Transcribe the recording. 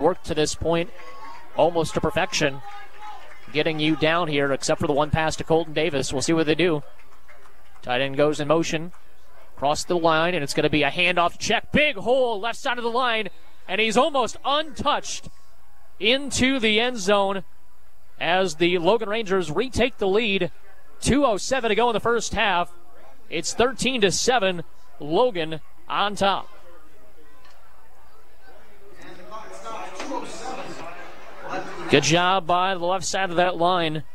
worked to this point almost to perfection, getting you down here, except for the one pass to Colton Davis. We'll see what they do. Tight end goes in motion, across the line, and it's going to be a handoff check. Big hole left side of the line, and he's almost untouched into the end zone as the Logan Rangers retake the lead. 2:07 to go in the first half. It's 13-7, Logan on top. Good job by the left side of that line